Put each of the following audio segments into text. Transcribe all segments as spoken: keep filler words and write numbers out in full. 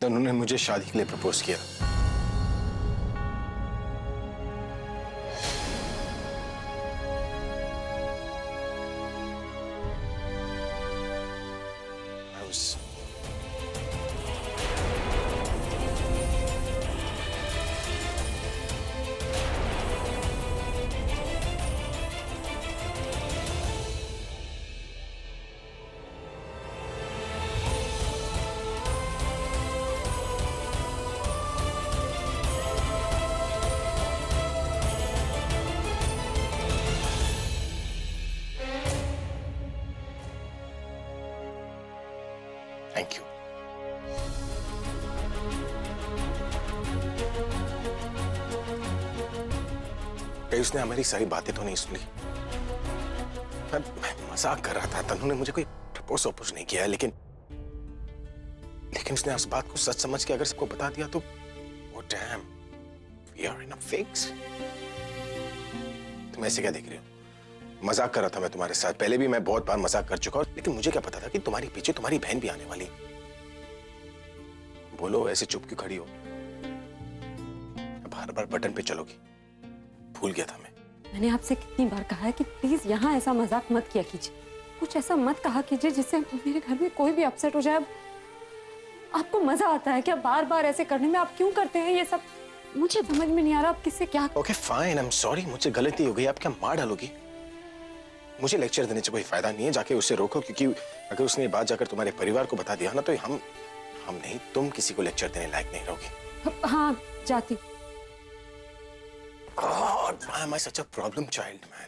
उन्होंने मुझे शादी के लिए प्रपोज किया। Thank you. कहीं उसने हमारी सारी बातें तो नहीं सुनी। मैं, मैं मजाक कर रहा था। तनु ने मुझे कोई प्रपोज वपोज नहीं किया है, लेकिन लेकिन उसने उस बात को सच समझ के अगर सबको बता दिया तो वो damn, we are in a fix. तुम ऐसे क्या देख रहे हो? मजाक कर रहा था मैं तुम्हारे साथ। पहले भी मैं बहुत बार मजाक कर चुका हूं, लेकिन मुझे क्या पता था कि तुम्हारे पीछे तुम्हारी बहन भी आने वाली। बोलो, ऐसे चुप क्यों खड़ी हो? बार बार बटन पे चलोगी? भूल गया था मैं। मैंने आपसे कितनी बार कहा है कि प्लीज यहाँ ऐसा मजाक मत किया कीजिए, कुछ ऐसा मत कहा कीजिए जिससे मेरे घर में कोई भी अपसेट हो जाए। आपको मजा आता है क्या बार बार ऐसे करने में? आप क्यों करते हैं ये सब? मुझे समझ में नहीं आ रहा आप किससे क्या। Okay fine, I am sorry, मुझसे गलती हो गई। आप क्या मार डालोगी? मुझे लेक्चर देने से कोई फायदा नहीं है। जाके उसे रोको, क्योंकि अगर उसने ये बात जाकर तुम्हारे परिवार को बता दिया ना तो हम हम नहीं, तुम किसी को लेक्चर देने लायक नहीं रहोगी। हाँ, जाती। God, why am I such a problem child, man?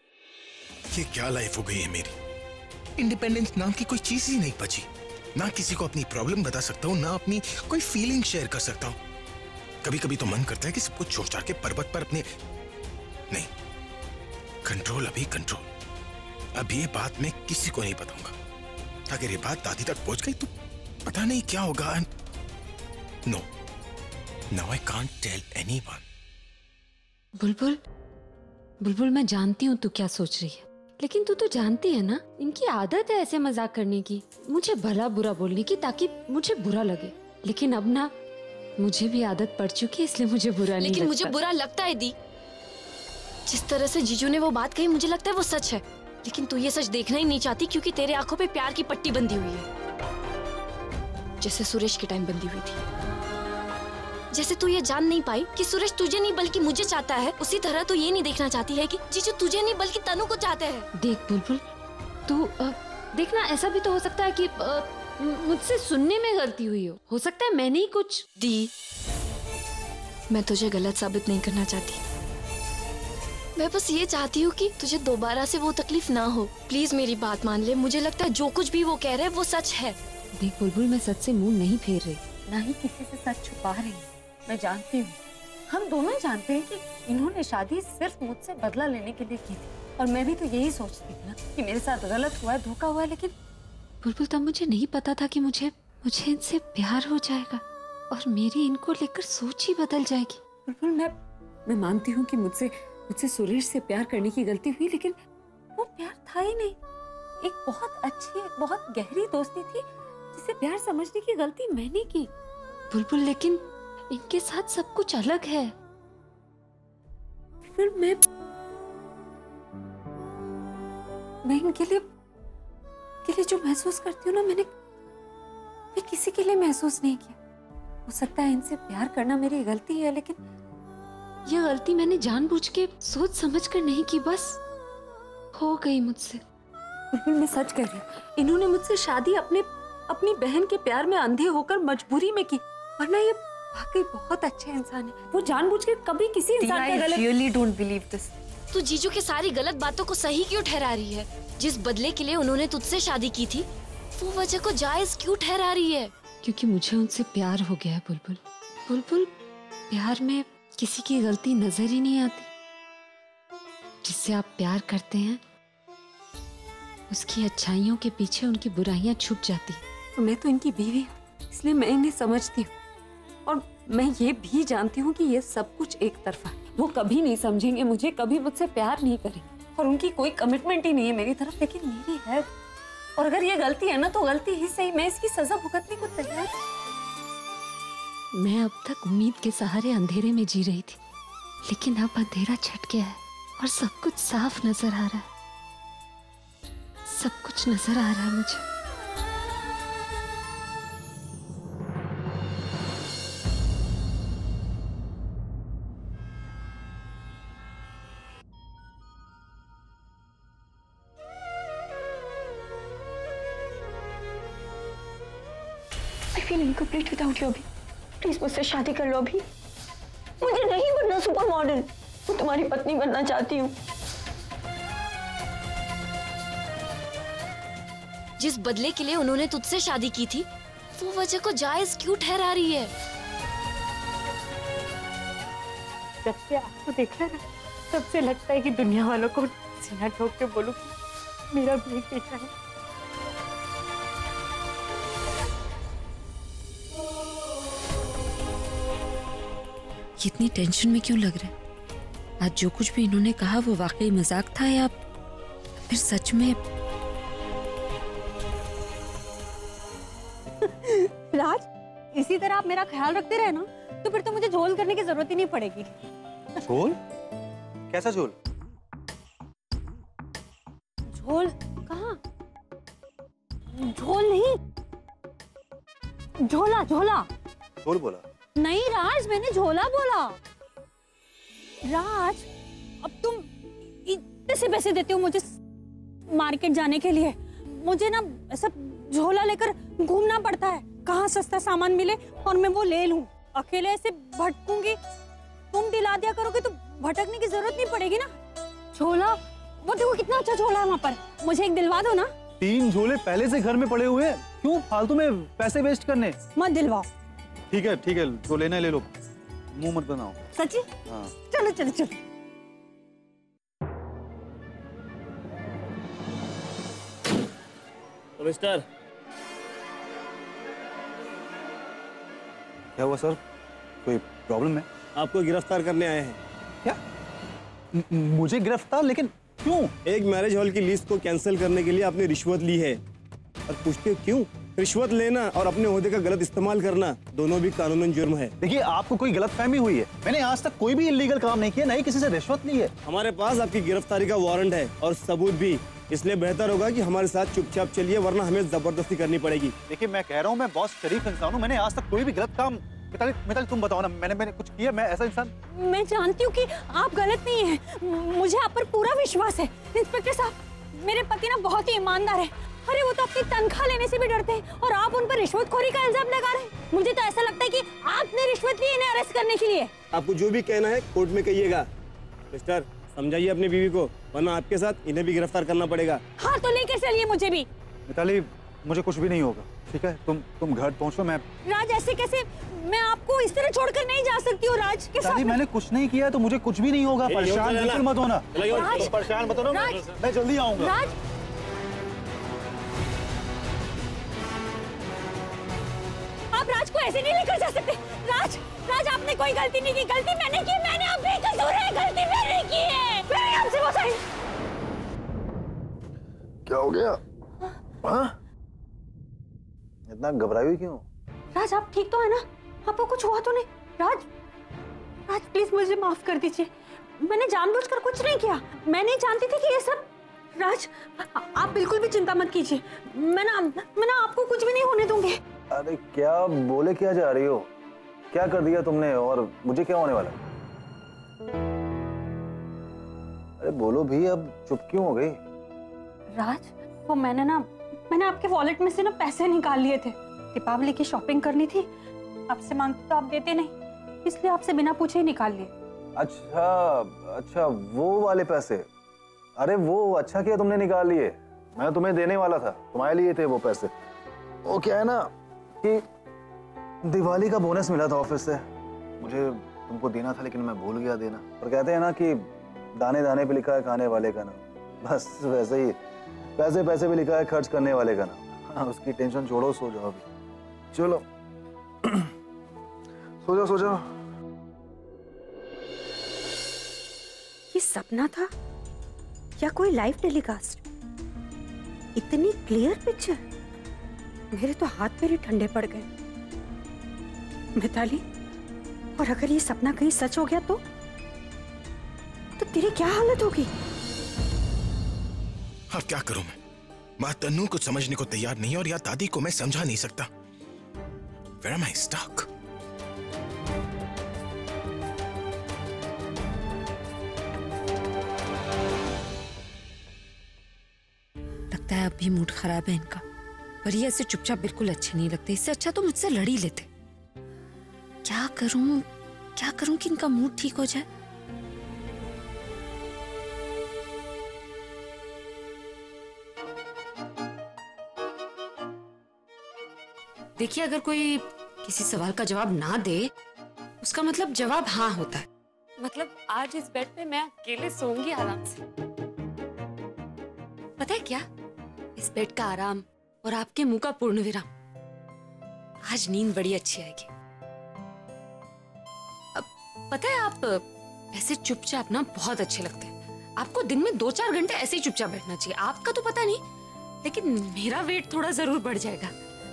ये क्या लाइफ हो गई है मेरी? इंडिपेंडेंस नाम की कोई चीज ही नहीं बची। ना किसी को अपनी प्रॉब्लम बता सकता हूँ, ना अपनी कोई फीलिंग शेयर कर सकता हूँ। कभी कभी तो मन करता है कि सब कुछ छोड़ छाड़ के पर्वत पर अपने नहीं, कंट्रोल अभी कंट्रोल। अब ये बात मैं किसी को नहीं बताऊंगा। अगर ये बात दादी तक पहुंच गई तो पता नहीं क्या होगा। No, now I can't tell anyone. Bulbul, Bulbul मैं जानती हूँ तू क्या सोच रही है, लेकिन तू तो जानती है ना इनकी आदत है ऐसे मजाक करने की, मुझे भला बुरा बोलने की ताकि मुझे बुरा लगे। लेकिन अब ना मुझे भी आदत पड़ चुकी है, इसलिए मुझे बुरा नहीं लगता। लेकिन मुझे बुरा लगता है दी। जिस तरह से जीजू ने वो बात कही मुझे लगता है वो सच है, लेकिन तू ये सच देखना ही नहीं चाहती क्योंकि तेरे आंखों पे प्यार की पट्टी बंधी हुई है, जैसे सुरेश के टाइम बंधी हुई थी। जैसे तू ये जान नहीं पाई कि सुरेश तुझे नहीं बल्कि मुझे चाहता है, उसी तरह तू ये नहीं देखना चाहती है कि जीजू तुझे नहीं बल्कि तनु को चाहते हैं। देख बुलबुल, तू देखना ऐसा भी तो हो सकता है कि मुझसे सुनने में गलती हुई हो हो सकता है मैंने ही कुछ। दी, मैं तुझे गलत साबित नहीं करना चाहती, मैं बस ये चाहती हूँ कि तुझे दोबारा से वो तकलीफ ना हो। प्लीज मेरी बात मान ले, मुझे लगता है जो कुछ भी वो कह रहे हैं वो सच है। देख बुलबुल, मैं सच से मुंह नहीं फेर रही, ना ही किसी से सच छुपा रही। मैं जानती हूँ, हम दोनों जानते हैं कि इन्होंने शादी सिर्फ मुझसे बदला लेने के लिए की थी, और मैं भी तो यही सोचती थी ना कि मेरे साथ गलत हुआ है, धोखा हुआ है। लेकिन बुलबुल तब मुझे नहीं पता था कि मुझे मुझे इनसे प्यार हो जाएगा और मेरी इनको लेकर सोच ही बदल जाएगी। बुलबुल, मैं मैं मानती हूँ कि मुझसे मुझसे सुरेश से प्यार करने की गलती हुई, लेकिन वो प्यार था ही नहीं। एक बहुत अच्छी, एक बहुत गहरी दोस्ती थी जिसे प्यार समझने की गलती मैंने की। बुलबुल, लेकिन इनके साथ सब कुछ अलग है। फिर मैं मैं इनके लिए के लिए जो महसूस करती हूँ ना, मैंने मैं किसी के लिए महसूस नहीं किया। हो सकता है इनसे प्यार करना मेरी गलती है, लेकिन यह गलती मैंने जानबूझ के सोच समझ कर नहीं की, बस हो गई मुझसे। बिल्कुल मैं सच कह रही हूँ, इन्होंने मुझसे शादी अपने अपनी बहन के प्यार में अंधे होकर मजबूरी में की, वरना ये वाकई बहुत अच्छे इंसान है। वो जानबूझ के कभी किसी इंसान का गलत। really don't believe this. तू जीजू के सारी गलत बातों को सही क्यों ठहरा रही है? जिस बदले के लिए उन्होंने तुझसे शादी की थी वो वजह को जायज क्यों ठहरा रही है? क्योंकि मुझे उनसे प्यार हो गया है बुलबुल। बुलबुल, प्यार में किसी की गलती नजर ही नहीं आती। जिससे आप प्यार करते हैं उसकी अच्छाइयों के पीछे उनकी बुराइयां छुप जाती हैं। मैं तो इनकी बीवी हूँ, इसलिए मैं इन्हें समझती हूँ, और मैं ये भी जानती हूँ कि ये सब कुछ एक तरफा है। वो कभी नहीं समझेंगे मुझे, कभी मुझसे प्यार नहीं करेंगे, और उनकी कोई कमिटमेंट ही नहीं है मेरी तरफ, लेकिन मेरी है। और अगर ये गलती है ना तो गलती ही सही, मैं इसकी सजा भुगतने को तैयार। मैं अब तक उम्मीद के सहारे अंधेरे में जी रही थी, लेकिन अब अंधेरा छट गया है और सब कुछ साफ नजर आ रहा है। सब कुछ नजर आ रहा है मुझे। I feel incomplete without you अभी। प्लीज मुझसे शादी कर लो अभी। मुझे नहीं बनना सुपर मॉडल, मैं तुम्हारी पत्नी बनना चाहती हूँ। जिस बदले के लिए उन्होंने तुझसे शादी की थी, वो वजह को जायज क्यों ठहरा रही है? जब से आपको देखा ना, तब से लगता है कि दुनिया वालों को सीना ठोक के बोलूं मेरा भी एक बेटा है। इतनी टेंशन में क्यों लग रहा है? आज जो कुछ भी इन्होंने कहा वो वाकई मजाक था या फिर सच में? राज, इसी तरह आप मेरा ख्याल रखते रहे ना, तो फिर तो मुझे झोल करने की जरूरत ही नहीं पड़ेगी। झोल? कैसा झोल? झोल कहाँ? झोल नहीं, झोला झोला। झोल बोला? नहीं राज, मैंने झोला बोला। राज, अब तुम इतने से पैसे देते हो मुझे मार्केट जाने के लिए, मुझे ना ऐसा झोला लेकर घूमना पड़ता है, कहाँ सस्ता सामान मिले और मैं वो ले लूं। अकेले ऐसे भटकूंगी, तुम दिला दिया करोगे तो भटकने की जरूरत नहीं पड़ेगी ना। झोला, वो देखो कितना अच्छा झोला है वहाँ पर, मुझे एक दिलवा दो ना। तीन झोले पहले से घर में पड़े हुए हैं, क्यों फालतू में पैसे वेस्ट करने? मत दिलवाओ। ठीक है ठीक है, जो लेना है ले लो, मुंह मत बनाओ। सच्ची? हाँ। चलो चलो चलो। मिस्टर, क्या हुआ सर? कोई प्रॉब्लम है? आपको गिरफ्तार करने आए हैं। क्या? म- मुझे गिरफ्तार? लेकिन क्यों? एक मैरिज हॉल की लीज को कैंसिल करने के लिए आपने रिश्वत ली है। और पूछते हो क्यों? रिश्वत लेना और अपने ओहदे का गलत इस्तेमाल करना दोनों भी कानूनन जुर्म है। देखिए, आपको कोई गलतफहमी हुई है। मैंने आज तक कोई भी इल्लीगल काम नहीं किया, नहीं किसी से रिश्वत ली है। हमारे पास आपकी गिरफ्तारी का वारंट है और सबूत भी, इसलिए बेहतर होगा कि हमारे साथ चुपचाप चलिए, वरना हमें जबरदस्ती करनी पड़ेगी। देखिए, मैं कह रहा हूँ, मैं बहुत शरीफ इंसान हूँ, मैंने आज तक कोई भी गलत काम। मिताली, मिताली तुम बताओ ना, मैंने मैंने कुछ किया? मैं ऐसा इंसान? मैं जानती हूँ कि आप गलत नहीं हैं, मुझे आप पर पूरा विश्वास है। इंस्पेक्टर साहब, मेरे पति ना बहुत ही ईमानदार है। अरे वो तो अपनी तनख्वाह लेने से भी डरते हैं और आप उन पर रिश्वतखोरी का इल्जाम लगा रहे हैं। मुझे तो ऐसा लगता है कि आपने रिश्वत ली इन्हें अरेस्ट करने के लिए। आपको जो भी कहना है कोर्ट में कहिएगा। मिस्टर, समझाइए अपनी बीवी को, वरना आपके साथ इन्हें भी गिरफ्तार करना पड़ेगा। हाँ तो लेकर चलिए मुझे भी। मिताली, मुझे कुछ भी नहीं होगा, ठीक है? तुम तुम घर पहुंचो। मैं राज, ऐसे कैसे? मैं आपको इस तरह छोड़कर नहीं जा सकती हूँ। राज के साथ मैंने कुछ नहीं किया तो मुझे कुछ भी नहीं होगा। ए, परेशान बिल्कुल मत होना। राज, परेशान मत होना, राज, मैं जल्दी आऊंगा। राज, आप राज को ऐसे नहीं लेकर जा सकते। राज, राज आपने कोई गलती नहीं की। गलती मैंने की, मैंने आप बेकसूर है, गलती मैंने की है। मैंने आपसे वो सही। क्या हो गया? हाँ? इतना घबराई हुई क्यों? राज, आप ठीक तो है ना? आपको कुछ हुआ तो नहीं? राज, राज प्लीज मुझे माफ कर दीजिए, मैंने जानबूझकर कुछ नहीं किया। मैं नहीं जानती थी कि ये सब। राज, आ, आप बिल्कुल भी चिंता मत कीजिए, मैं ना मैं ना आपको कुछ भी नहीं होने दूंगी। अरे क्या बोले क्या जा रही हो? क्या कर दिया तुमने और मुझे क्या होने वाला? अरे बोलो भी, अब चुप क्यों हो गई? राज, वो मैंने ना मैंने आपके वॉलेट में से ना पैसे निकाल लिए थे। दीपावली की शॉपिंग करनी थी, आपसे मांगती तो आप देते नहीं, इसलिए आपसे बिना पूछे ही निकाल लिए। अच्छा अच्छा, वो वाले पैसे? अरे वो अच्छा किया तुमने निकाल लिए, मैं तुम्हें देने वाला था, तुम्हारे लिए थे वो पैसे। वो क्या है ना कि दिवाली का बोनस मिला था ऑफिस से, मुझे तुमको देना था लेकिन मैं भूल गया देना। और कहते हैं ना कि दाने दाने पे लिखा है खाने वाले का नाम, बस वैसे ही पैसे पैसे पे लिखा है खर्च करने वाले का नाम। हाँ, उसकी टेंशन छोड़ो, सो जाओ अभी। चलो सो जाओ सो जाओ। ये सपना था या कोई लाइव टेलीकास्ट? इतनी क्लियर पिक्चर, मेरे तो हाथ पैर ही ठंडे पड़ गए। मिताली, और अगर ये सपना कहीं सच हो गया तो तो तेरी क्या हालत होगी? अब क्या करूं मैं? माँ तन्नू कुछ समझने को तैयार नहीं और या दादी को मैं समझा नहीं सकता। Where am I stuck? लगता है अभी मूड खराब है इनका, पर ये ऐसे चुपचाप बिल्कुल अच्छे नहीं लगते। इससे अच्छा तो मुझसे लड़ ही लेते। क्या करूं क्या करूं कि इनका मूड ठीक हो जाए? देखिए, अगर कोई किसी सवाल का जवाब ना दे, उसका मतलब जवाब हाँ होता है। मतलब आज इस बेड पे मैं अकेले सोऊंगी आराम से। पता है क्या, इस बेड का आराम और आपके मुंह का पूर्ण विराम, आज नींद बड़ी अच्छी आएगी। अब पता है, आप ऐसे चुपचाप ना बहुत अच्छे लगते हैं। आपको दिन में दो चार घंटे ऐसे ही चुपचाप बैठना चाहिए। आपका तो पता नहीं, लेकिन मेरा वेट थोड़ा जरूर बढ़ जाएगा।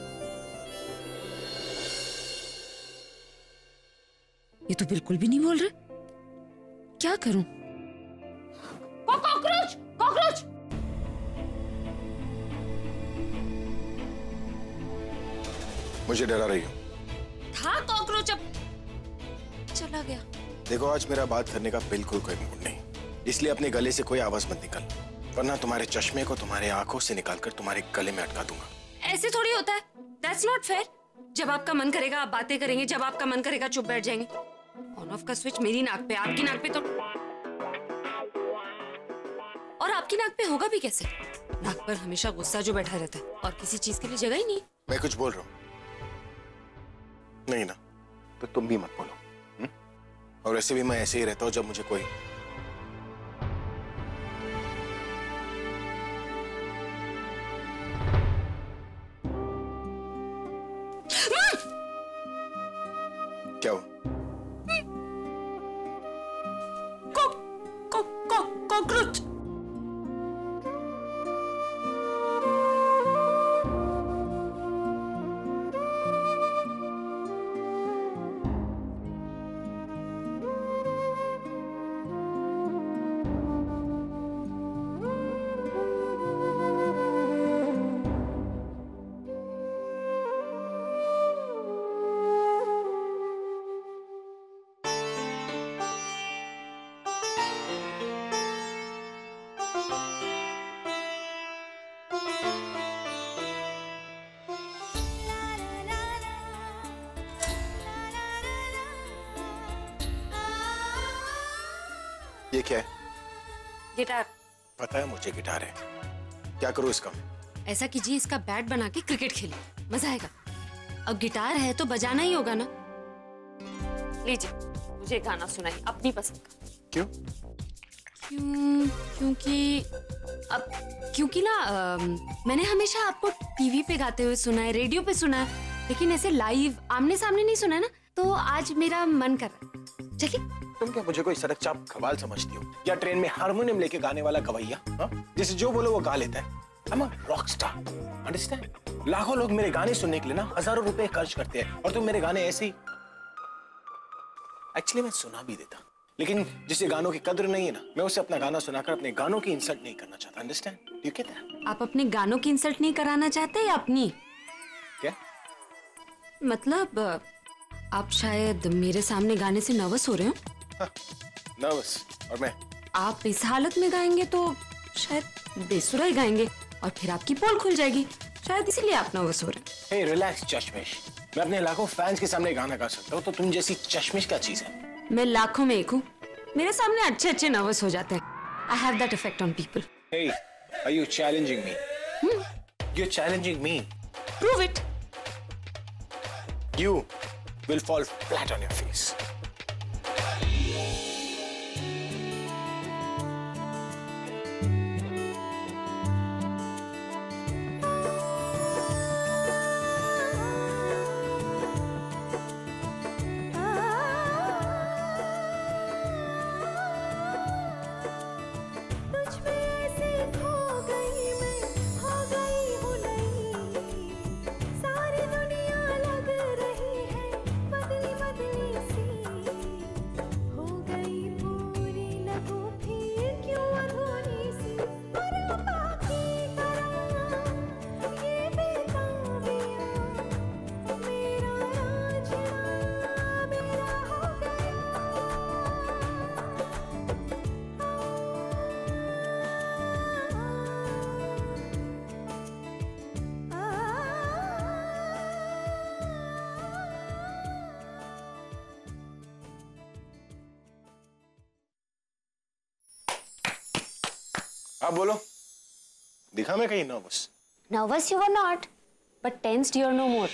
ये तो बिल्कुल भी नहीं बोल रहे। क्या करूं? कॉकरोच! कॉकरोच! मुझे डरा रही हो? था कॉकरोच, अब चला गया। देखो, आज मेरा बात करने का बिल्कुल कोई मूड नहीं, इसलिए अपने गले से कोई आवाज मत निकाल, वरना तुम्हारे चश्मे को तुम्हारे आंखों से निकालकर तुम्हारे गले में अटका दूंगा। ऐसे थोड़ी होता है। That's not fair। जब आपका मन करेगा आप बातें करेंगे, जब आपका मन करेगा चुप बैठ जाएंगे। ऑन ऑफ का स्विच मेरी नाक पे, आपकी नाक पे तो, और आपकी नाक पे होगा भी कैसे? नाक पर हमेशा गुस्सा जो बैठा रहता है, और किसी चीज के लिए जगह ही नहीं। मैं कुछ बोल रहा हूँ? नहीं ना, तो तुम भी मत बोलो। हुँ? और वैसे भी मैं ऐसे ही रहता हूँ जब मुझे कोई क्या हो? कॉकरोच! ये क्या है? गिटार। पता है मुझे गिटार है। क्या करूं इसका? ऐसा कीजिए, इसका बैट बना के क्रिकेट खेलिए, मजा आएगा। अब गिटार है तो बजाना ही होगा ना। लीजिए, मुझे गाना सुनाइए अपनी पसंद का। क्यों? क्यों? क्योंकि अब क्योंकि ना आ, मैंने हमेशा आपको टीवी पे गाते हुए सुना है, रेडियो पे सुना है, लेकिन ऐसे लाइव आमने सामने नहीं सुना है ना, तो आज मेरा मन कर रहा है। चलिए। तुम क्या मुझे कोई सड़क चाप खवाल समझती हो, या ट्रेन में हारमोनियम लेके गाने वाला गवैया, जिसे जो बोलो वो गा लेता है? I'm a rock star, understand? लाखों लोग मेरे गाने सुनने के लिए ना हजारों रुपए खर्च करते हैं, और तुम मेरे गाने ऐसे ही। एक्चुअली मैं सुना भी देता, लेकिन जिसे गानों की कद्र नहीं है ना, मैं उसे अपना गाना सुनाकर अपने गानों की इंसल्ट नहीं करना चाहता। अंडरस्टैंड? You get that? आप अपने गानों की इंसल्ट नहीं कराना चाहते या अपनी? क्या मतलब? आप शायद मेरे सामने गाने से नर्वस हो रहे हो। नर्वस? और मैं? आप इस हालत में गाएंगे तो शायद बेसुरा ही गाएंगे, और फिर आपकी पोल खुल जाएगी, शायद इसीलिए आप नर्वस हो रहे हैं। हे रिलैक्स चश्मिश, मैं अपने लाखों फैंस के सामने गाना गा सकता हूँ, तो तुम जैसी चश्मिश क्या चीज है? मैं लाखों में एक हूँ, मेरे सामने अच्छे अच्छे नर्वस हो जाते हैं। I have that effect on people. Hey, are you challenging me? Hmm? You're challenging me. Prove it. You will fall flat on your face. सारी दुनिया लग रही है बदल हाँ बोलो। दिखा मैं कहीं nervous? Nervous you were not, but tensed you are no more.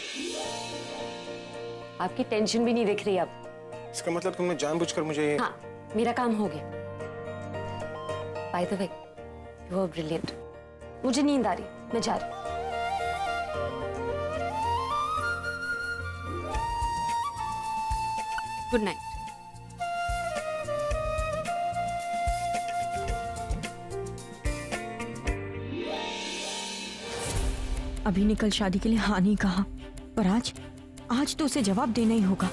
आपकी टेंशन भी नहीं दिख रही अब। इसका मतलब तुमने जानबूझकर मुझे? हाँ, मेरा काम हो गया। By the way, you are brilliant. मुझे नींद आ रही, मैं जा रही। Good night. अभी ने कल शादी के लिए हाँ नहीं कहा, पर आज आज तो उसे जवाब देना ही होगा।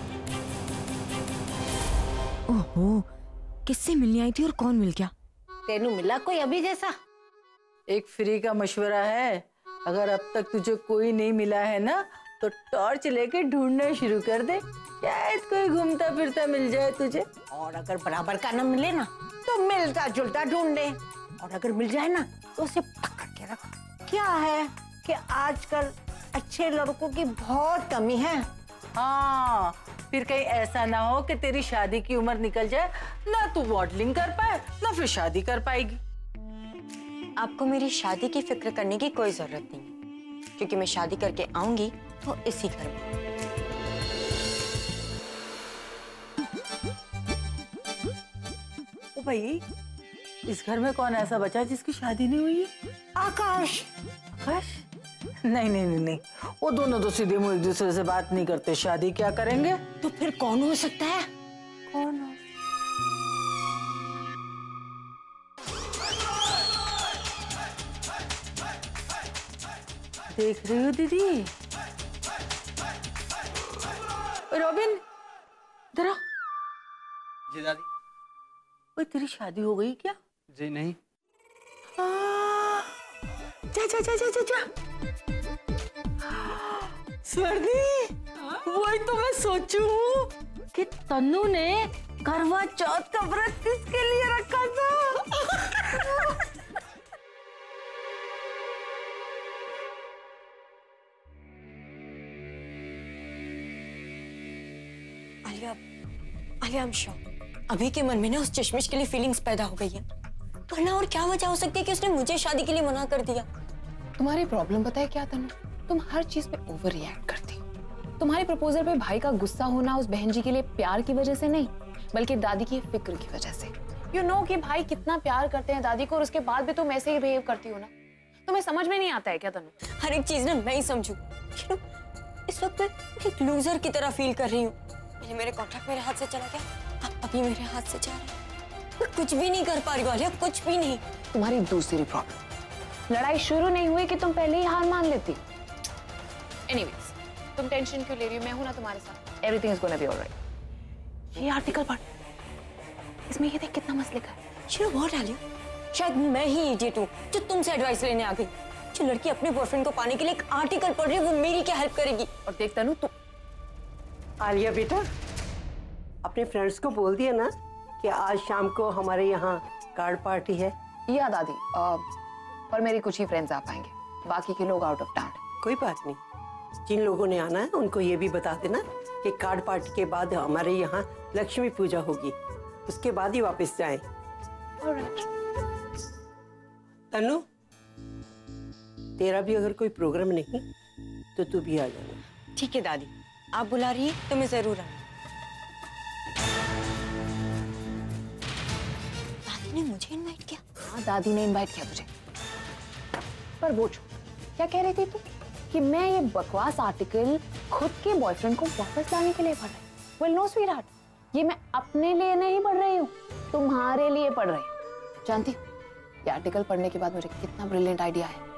ओहो, किससे मिलने आई थी और कौन मिल गया? तेनू मिला कोई अभी जैसा? एक फ्री का मशवरा है, अगर अब तक तुझे कोई नहीं मिला है ना तो टॉर्च लेके ढूंढना शुरू कर दे, शायद कोई घूमता फिरता मिल जाए तुझे। और अगर बराबर का न मिले ना तो मिलता जुलता ढूंढे, और अगर मिल जाए ना तो उसे पकड़ के रख। क्या है कि आजकल अच्छे लड़कों की बहुत कमी है। हाँ, फिर कहीं ऐसा ना हो कि तेरी शादी की उम्र निकल जाए, ना तू मॉडलिंग कर पाए ना फिर शादी कर पाएगी। आपको मेरी शादी की फिक्र करने की कोई जरूरत नहीं है, क्योंकि मैं शादी करके आऊंगी तो इसी घर में। ओ भाई, इस घर में कौन ऐसा बचा जिसकी शादी नहीं हुई है? आकाश। आकाश? नहीं नहीं नहीं नहीं, वो दोनों तो सीधे मुंह एक दूसरे से बात नहीं करते, शादी क्या करेंगे? तो फिर कौन हो सकता है? कौन हो? देख रही हो दीदी? रॉबिन, इधर आ। जी दादी। ओए, तेरी शादी हो गई क्या? जी नहीं। जा जा जा जा जा जा। स्वर्णी, वही तो मैं सोचूं कि तन्नू ने करवा चौथ का व्रत किसके लिए रखा था। आलिया, आलिया, I'm sure अभी के मन में ना उस चश्मिश के लिए फीलिंग्स पैदा हो गई है। वरना और क्या वजह हो सकती है कि उसने मुझे शादी के लिए मना कर दिया? तुम्हारी प्रॉब्लम पता है क्या तनु? तुम हर चीज पे ओवर रिएक्ट करती हो। तुम्हारे प्रपोजल पे भाई का गुस्सा होना उस बहन जी के लिए प्यार की वजह से नहीं, बल्कि दादी की फिक्र की वजह से। यू नो कि भाई कितना प्यार करते हैं दादी को, और उसके बाद भी तुम ऐसे ही बिहेव करती हो ना। तुम्हें समझ में नहीं आता है क्या तनु? हर एक चीज ना मैं ही समझू। इस वक्त मैं एक लूजर की तरह फील कर रही हूँ। मेरे कॉन्ट्रैक्ट मेरे हाथ से चला गया, अब अभी मेरे हाथ से जा रहा है। मैं कुछ भी नहीं कर पा रही हूँ, कुछ भी नहीं। तुम्हारी दूसरी प्रॉब्लम, लड़ाई शुरू नहीं हुई कि तुम पहले ही हार मान लेती। एनीवेज, तुम टेंशन क्यों ले रही हो? मैं हूं ना तुम्हारे साथ। Everything is gonna be alright. ये आर्टिकल पढ़, इसमें ये देख कितना मस्त लिखा है। शिरो बहुत डालियो, शायद मैं ही इडियट हूँ जो तुमसे एडवाइस लेने आ गई। जो लड़की अपने बॉयफ्रेंड को पाने के लिए एक आर्टिकल पढ़ रही है, वो मेरी क्या हेल्प करेगी? और देख तनु, तू आलिया बेटा, अपने फ्रेंड्स को बोल दिया ना कि आज शाम को हमारे यहाँ कार्ड पार्टी है। या दादी, आ, पर मेरी कुछ ही फ्रेंड्स आ पाएंगे, बाकी के लोग आउट ऑफ टाउन। कोई बात नहीं, जिन लोगों ने आना है उनको ये भी बता देना कि कार्ड पार्टी के बाद हमारे यहाँ लक्ष्मी पूजा होगी, उसके बाद ही वापस जाएं। तनु, तेरा भी अगर कोई प्रोग्राम नहीं तो तू भी आ जाना। ठीक है दादी, आप बुला रही है तो मैं जरूर आऊंगी। दादी ने मुझे इनवाइट किया? हाँ, दादी ने इनवाइट किया तुझे। पर वो क्या कह रही थी तू? कि मैं ये बकवास आर्टिकल खुद के बॉयफ्रेंड को वापस लाने के लिए पढ़ रही हूँ। वेल नो स्वीटहार्ट, ये मैं अपने लिए नहीं पढ़ रही हूँ, तुम्हारे लिए पढ़ रही हूँ। जानती हो, ये आर्टिकल पढ़ने के बाद मुझे कितना ब्रिलियंट आइडिया है।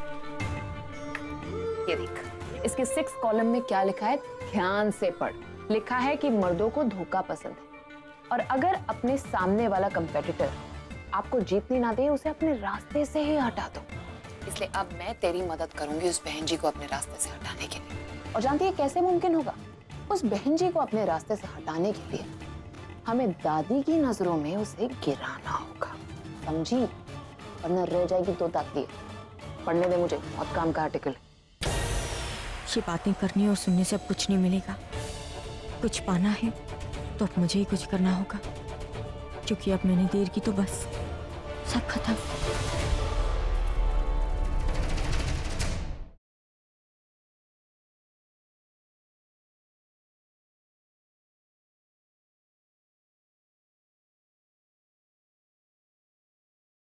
ये देख, इसके सिक्स कॉलम में क्या लिखा है, ध्यान से पढ़। लिखा है कि मर्दों को धोखा पसंद है, और अगर अपने सामने वाला कंपेटिटर आपको जीतने ना दे, उसे अपने रास्ते से ही हटा दो। इसलिए अब मैं तेरी मदद करूंगी उस बहन जी को अपने रास्ते से हटाने के लिए। और जानती है कैसे मुमकिन होगा? उस बहन जी को अपने रास्ते से हटाने के लिए हमें दादी की नजरों में उसे गिराना होगा, समझी? वरना रह जाएगी दो ताकि। पढ़ने दे मुझे, बहुत काम का आर्टिकल। ये बातें करनी और सुनने से अब कुछ नहीं मिलेगा। कुछ पाना है तो अब मुझे ही कुछ करना होगा, क्योंकि अब मैंने देर की तो बस सब खत्म।